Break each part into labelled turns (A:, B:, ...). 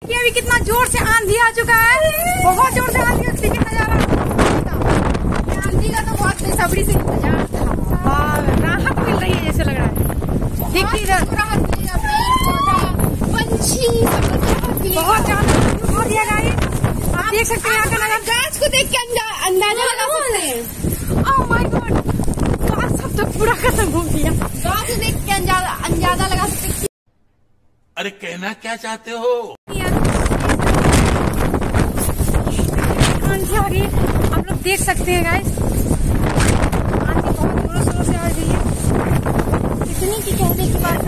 A: ये अभी कितना जोर से आंधी आ चुका है, बहुत जोर से आंधी नजारा। आंधी का तो बहुत बेसब्री से इंतजार था, राहत मिल रही है जैसे लग रहा है। देखिए इधर पंछी बहुत ज्यादा दिया गाड़ी। आप देख सकते हैं यहाँ का नजारा, गाछ को देख के अंदाजा लगा सकते हैं। ओह माय गॉड, सब तो पूरा खत्म हो गया। गाछ को देख के अंदाजा लगा सकते हैं।
B: अरे कहना क्या चाहते हो?
A: आंधी आ रही है, आप लोग देख सकते हैं गाइस। आंधी बहुत जोरों शोरों से आ रही है, इतनी की कहने की बात।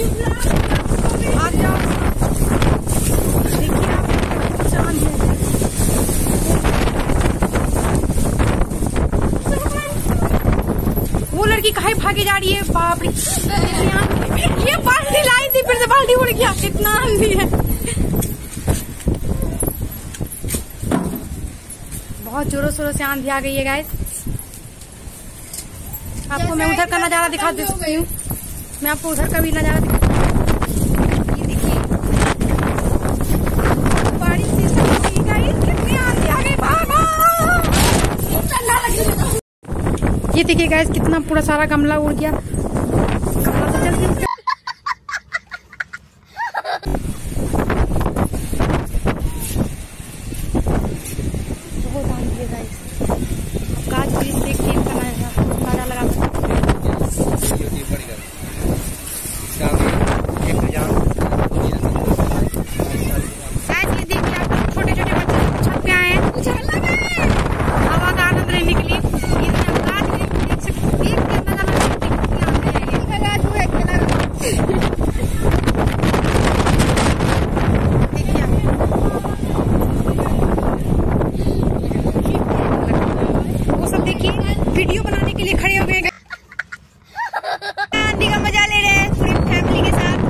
A: आ जाओ, देखिए आप आंधी है। वो लड़की कहीं भागी जा रही है, बाप रे। ये बाल्टी लाई थी, फिर से बाल्टी उड़ गया। कितना आंधी है, बहुत जोरों शोरों से आंधी आ गई है गाइस। आपको मैं उधर का नजारा दिखा दे सकती हूँ, मैं आपको उधर का भी नजारा दिखा। ये देखिए बारिश से गाइस, कितनी आंधी आ गई। ये देखिए गाइस, कितना पूरा सारा गमला उड़ गया। गमला तो जल्दी गाछ ब्रिज देख के अंदाजा लगा सकते हैं। ये देखिए आप छोटे छोटे बच्चे छत पे आए हैं हवा का आनंद लेने के लिए। ये गाछ ब्रिज देख सकते हैं, वीडियो बनाने के लिए खड़े हो गए। आंधी का मजा ले रहे हैं पूरी फैमिली के साथ।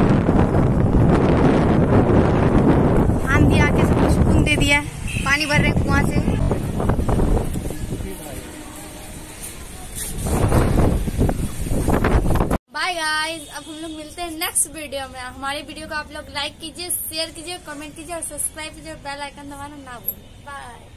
A: आंधी आके सबको सुकून दे दिया, पानी भर रहे कुआं से। बाय गाइस, अब हम लोग मिलते हैं नेक्स्ट वीडियो में। हमारे वीडियो को आप लोग लाइक कीजिए, शेयर कीजिए, कमेंट कीजिए और सब्सक्राइब कीजिए और बेल आइकन दबाना ना भूलें। बाय।